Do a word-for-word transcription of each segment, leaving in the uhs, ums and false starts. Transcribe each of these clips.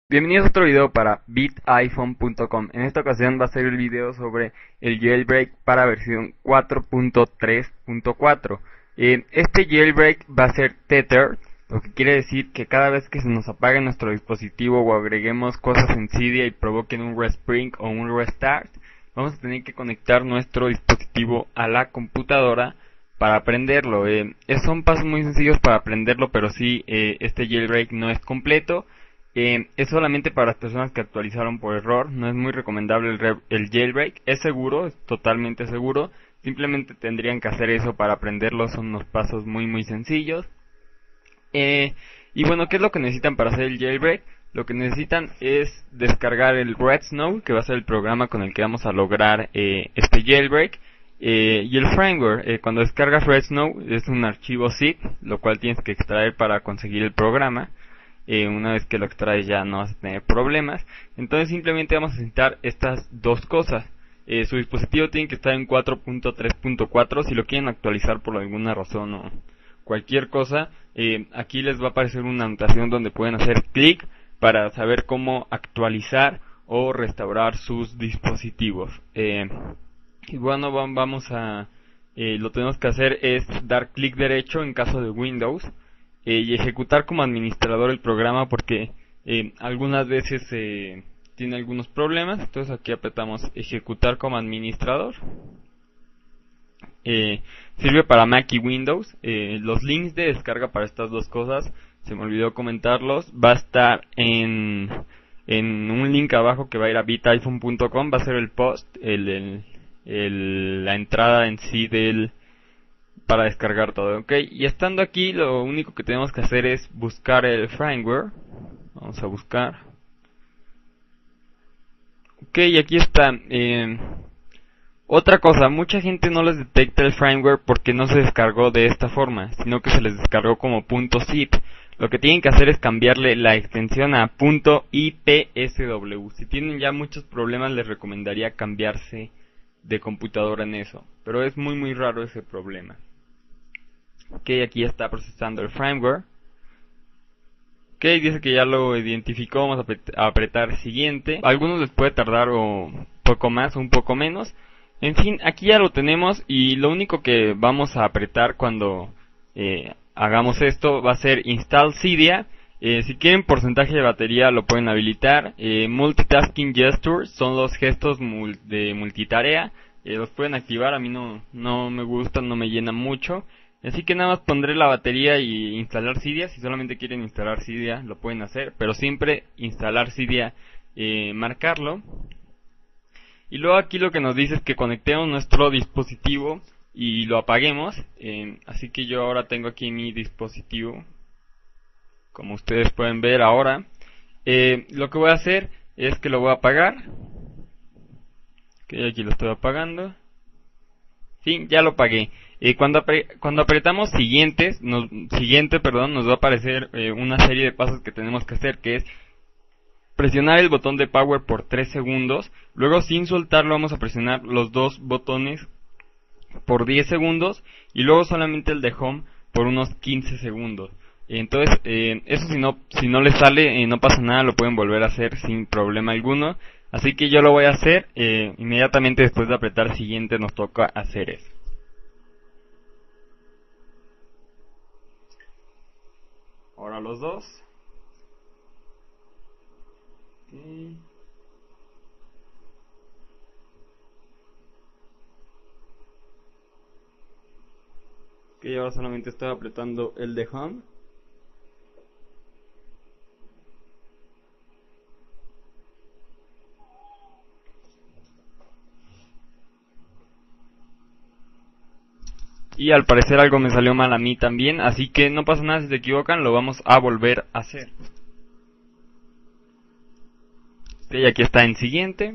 Bienvenidos a otro video para bit iphone punto com. En esta ocasión va a ser el video sobre el jailbreak para versión cuatro punto tres punto cuatro. Eh, este jailbreak va a ser tethered, lo que quiere decir que cada vez que se nos apague nuestro dispositivo o agreguemos cosas en Cydia y provoquen un respring o un restart, vamos a tener que conectar nuestro dispositivo a la computadora para aprenderlo. Eh, son pasos muy sencillos para aprenderlo, pero sí, eh, este jailbreak no es completo. Eh, es solamente para las personas que actualizaron por error. No es muy recomendable el, re el jailbreak. Es seguro, es totalmente seguro. Simplemente tendrían que hacer eso para aprenderlo. Son unos pasos muy muy sencillos. Eh, y bueno, ¿qué es lo que necesitan para hacer el jailbreak? Lo que necesitan es descargar el Redsn, que va a ser el programa con el que vamos a lograr eh, este jailbreak. Eh, y el firmware. Eh, cuando descargas Redsn es un archivo zip, lo cual tienes que extraer para conseguir el programa. Eh, una vez que lo extraes ya no vas a tener problemas. Entonces simplemente vamos a necesitar estas dos cosas. Eh, su dispositivo tiene que estar en cuatro punto tres punto cuatro. Si lo quieren actualizar por alguna razón o cualquier cosa, eh, aquí les va a aparecer una anotación donde pueden hacer clic para saber cómo actualizar o restaurar sus dispositivos. Eh, y bueno, vamos a eh, lo que tenemos que hacer es dar clic derecho en caso de Windows. Eh, y ejecutar como administrador el programa, porque eh, algunas veces eh, tiene algunos problemas. Entonces aquí apretamos ejecutar como administrador. Eh, sirve para Mac y Windows. Eh, los links de descarga para estas dos cosas, se me olvidó comentarlos, va a estar en, en un link abajo que va a ir a bit iphone punto com. Va a ser el post, el, el, el, la entrada en sí del para descargar todo, ok. Y estando aquí, lo único que tenemos que hacer es buscar el firmware. Vamos a buscar. Ok, y aquí está. Eh, otra cosa, mucha gente no les detecta el firmware porque no se descargó de esta forma, sino que se les descargó como .zip. Lo que tienen que hacer es cambiarle la extensión a .ipsw. Si tienen ya muchos problemas, les recomendaría cambiarse de computadora en eso, pero es muy muy raro ese problema. Ok, aquí está procesando el firmware. Ok, dice que ya lo identificó. Vamos a apretar siguiente. A algunos les puede tardar un poco más o un poco menos. En fin, aquí ya lo tenemos y lo único que vamos a apretar cuando eh, hagamos esto va a ser Install Cydia. Eh, si quieren porcentaje de batería lo pueden habilitar. Eh, multitasking Gestures son los gestos mul de multitarea. Eh, los pueden activar. A mí no, no me gustan, no me llenan mucho. Así que nada más pondré la batería y instalar Cydia. Si solamente quieren instalar Cydia lo pueden hacer, pero siempre instalar Cydia, eh, marcarlo. Y luego aquí lo que nos dice es que conectemos nuestro dispositivo y lo apaguemos. Eh, así que yo ahora tengo aquí mi dispositivo, como ustedes pueden ver ahora. Eh, lo que voy a hacer es que lo voy a apagar. Ok, aquí lo estoy apagando. Sí, ya lo apagué. Eh, cuando, apre cuando apretamos siguientes, nos, siguiente, perdón, nos va a aparecer eh, una serie de pasos que tenemos que hacer, que es presionar el botón de power por tres segundos. Luego, sin soltarlo, vamos a presionar los dos botones por diez segundos. Y luego solamente el de home por unos quince segundos. Entonces, eh, eso si no, si no les sale, eh, no pasa nada, lo pueden volver a hacer sin problema alguno. Así que yo lo voy a hacer, eh, inmediatamente después de apretar siguiente nos toca hacer eso. Ahora los dos. Okay. Ok, ahora solamente estoy apretando el de home. Y al parecer algo me salió mal a mí también, así que no pasa nada si se equivocan, lo vamos a volver a hacer. Ok, aquí está en siguiente.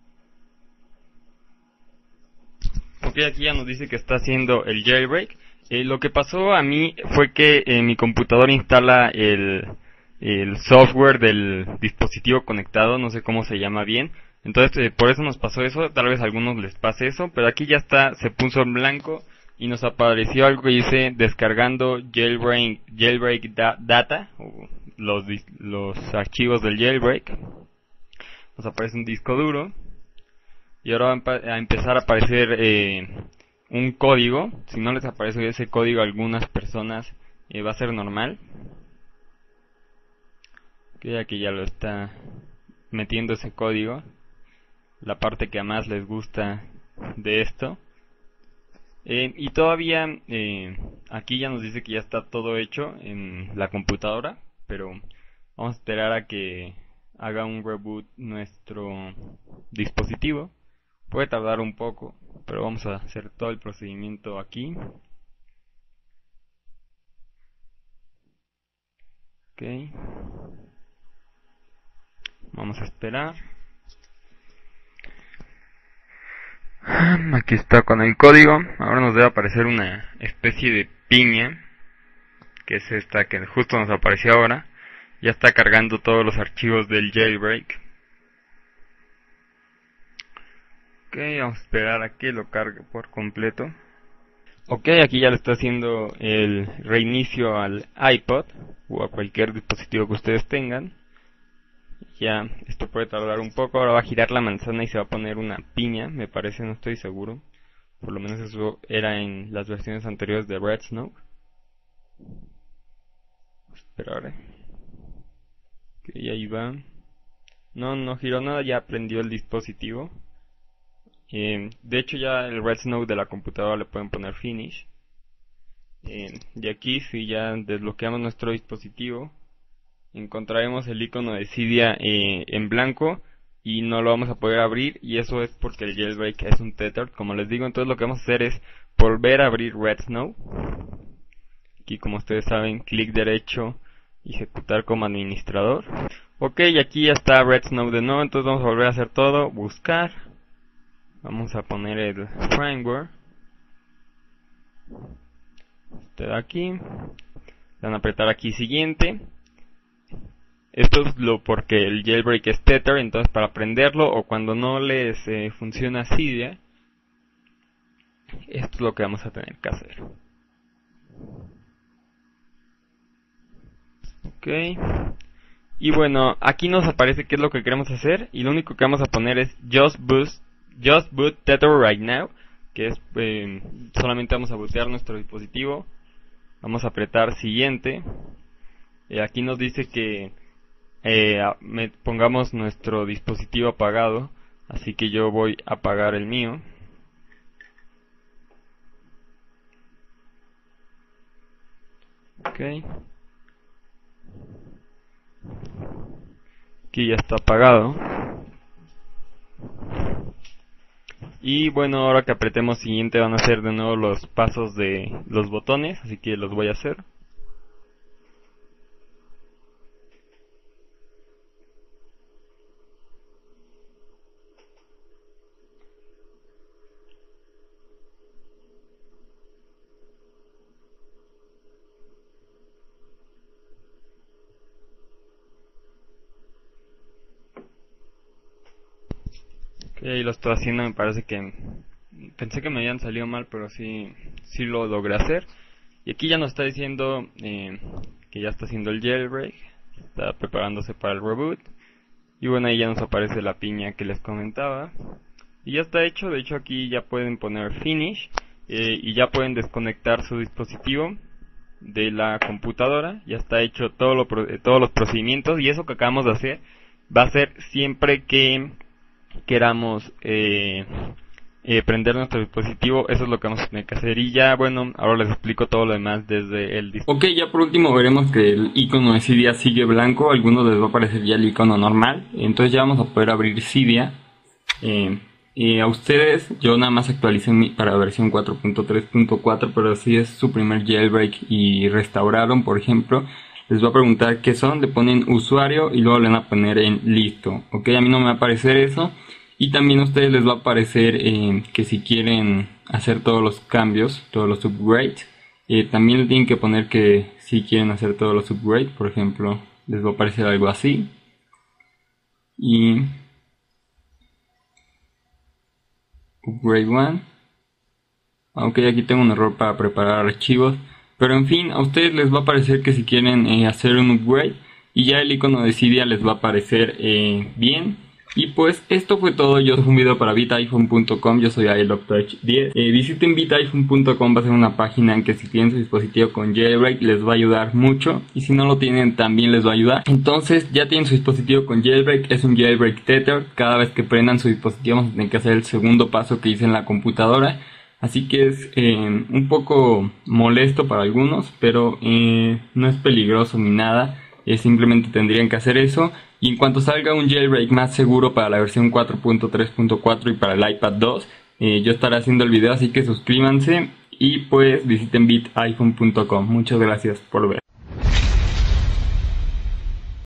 Ok, aquí ya nos dice que está haciendo el jailbreak. Eh, lo que pasó a mí fue que eh, mi computador instala el, el software del dispositivo conectado, no sé cómo se llama bien. Entonces eh, por eso nos pasó eso, tal vez a algunos les pase eso, pero aquí ya está, se puso en blanco y nos apareció algo que dice descargando jailbreak, jailbreak da, data, o los, los archivos del jailbreak. Nos aparece un disco duro y ahora va a empezar a aparecer eh, un código. Si no les aparece ese código a algunas personas eh, va a ser normal. Que aquí ya lo está metiendo ese código, la parte que a más les gusta de esto. Eh, y todavía eh, aquí ya nos dice que ya está todo hecho en la computadora, pero vamos a esperar a que haga un reboot nuestro dispositivo. Puede tardar un poco, pero vamos a hacer todo el procedimiento aquí. Ok. Vamos a esperar. Aquí está con el código. Ahora nos debe aparecer una especie de piña, que es esta que justo nos apareció ahora. Ya está cargando todos los archivos del jailbreak. Ok, vamos a esperar a que lo cargue por completo. Ok, aquí ya le está haciendo el reinicio al iPod o a cualquier dispositivo que ustedes tengan. Ya, esto puede tardar un poco. Ahora va a girar la manzana y se va a poner una piña, me parece, no estoy seguro. Por lo menos eso era en las versiones anteriores de Redsnow. Esperar. Eh. Ok, ahí va. No, no giró nada, ya prendió el dispositivo. Eh, de hecho ya el Redsnow de la computadora le pueden poner Finish. Eh, y aquí si ya desbloqueamos nuestro dispositivo, encontraremos el icono de Cydia eh, en blanco y no lo vamos a poder abrir, y eso es porque el jailbreak es un tether, como les digo. Entonces lo que vamos a hacer es volver a abrir Redsnow. Aquí, como ustedes saben, clic derecho y ejecutar como administrador. Ok, y aquí ya está Redsnow de nuevo. Entonces vamos a volver a hacer todo, buscar, vamos a poner el firmware, este de aquí, van a apretar aquí siguiente. Esto es lo porque el jailbreak es tether, entonces para prenderlo o cuando no les eh, funciona Cydia, esto es lo que vamos a tener que hacer. Ok. Y bueno, aquí nos aparece qué es lo que queremos hacer y lo único que vamos a poner es Just Boost, Just Boot Tether Right Now, que es eh, solamente vamos a bootear nuestro dispositivo. Vamos a apretar siguiente. Y aquí nos dice que Eh, me, pongamos nuestro dispositivo apagado, así que yo voy a apagar el mío. Ok, aquí ya está apagado. Y bueno, ahora que apretemos siguiente van a ser de nuevo los pasos de los botones, así que los voy a hacer. Ok, ahí lo estoy haciendo, me parece que pensé que me habían salido mal, pero sí, sí lo logré hacer. Y aquí ya nos está diciendo eh, que ya está haciendo el jailbreak, está preparándose para el reboot. Y bueno, ahí ya nos aparece la piña que les comentaba. Y ya está hecho, de hecho aquí ya pueden poner Finish eh, y ya pueden desconectar su dispositivo de la computadora. Ya está hecho todo lo, todos los procedimientos, y eso que acabamos de hacer va a ser siempre que queramos eh, eh, prender nuestro dispositivo. Eso es lo que vamos a tener que hacer. Y ya, bueno, ahora les explico todo lo demás desde el dispositivo. Ok, ya por último veremos que el icono de Cydia sigue blanco. A algunos les va a aparecer ya el icono normal. Entonces ya vamos a poder abrir Cydia. Eh, y a ustedes, yo nada más actualicé mi, para versión cuatro punto tres punto cuatro, pero si es su primer jailbreak y restauraron, por ejemplo, les va a preguntar qué son, le ponen usuario y luego le van a poner en listo. Ok, a mí no me va a aparecer eso. Y también a ustedes les va a aparecer eh, que si quieren hacer todos los cambios, todos los upgrades, Eh, también le tienen que poner que si quieren hacer todos los upgrades, por ejemplo, les va a aparecer algo así. Y upgrade one. Ok, aquí tengo un error para preparar archivos, pero en fin, a ustedes les va a aparecer que si quieren eh, hacer un upgrade, y ya el icono de Cydia les va a aparecer eh, bien. Y pues esto fue todo. Yo soy un video para bit iphone punto com, yo soy iLoveTouch diez. Eh, visiten bit iphone punto com, va a ser una página en que si tienen su dispositivo con jailbreak les va a ayudar mucho, y si no lo tienen también les va a ayudar. Entonces ya tienen su dispositivo con jailbreak, es un jailbreak tether. Cada vez que prendan su dispositivo van a tener que hacer el segundo paso que hice en la computadora. Así que es eh, un poco molesto para algunos, pero eh, no es peligroso ni nada. Eh, simplemente tendrían que hacer eso. Y en cuanto salga un jailbreak más seguro para la versión cuatro punto tres punto cuatro y para el iPad dos, eh, yo estaré haciendo el video, así que suscríbanse y pues visiten bit iphone punto com. Muchas gracias por ver.